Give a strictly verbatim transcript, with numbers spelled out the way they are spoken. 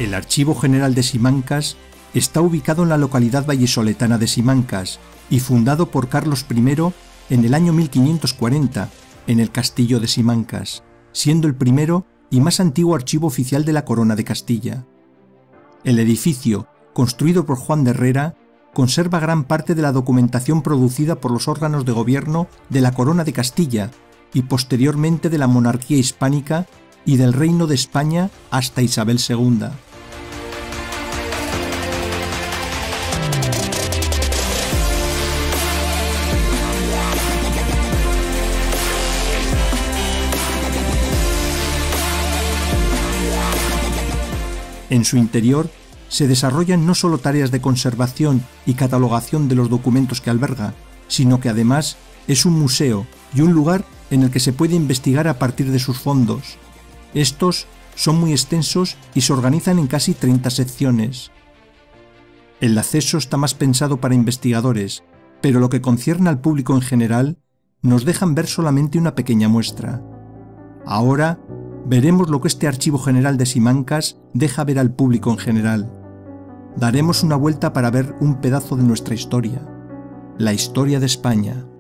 El Archivo General de Simancas está ubicado en la localidad vallisoletana de Simancas y fundado por Carlos primero en el año mil quinientos cuarenta en el castillo de Simancas, siendo el primero y más antiguo archivo oficial de la Corona de Castilla. El edificio, construido por Juan de Herrera, conserva gran parte de la documentación producida por los órganos de gobierno de la Corona de Castilla y posteriormente de la monarquía hispánica y del Reino de España hasta Isabel segunda. En su interior se desarrollan no solo tareas de conservación y catalogación de los documentos que alberga, sino que además es un museo y un lugar en el que se puede investigar a partir de sus fondos. Estos son muy extensos y se organizan en casi treinta secciones. El acceso está más pensado para investigadores, pero lo que concierne al público en general, nos dejan ver solamente una pequeña muestra. Ahora veremos lo que este Archivo General de Simancas deja ver al público en general. Daremos una vuelta para ver un pedazo de nuestra historia, la historia de España.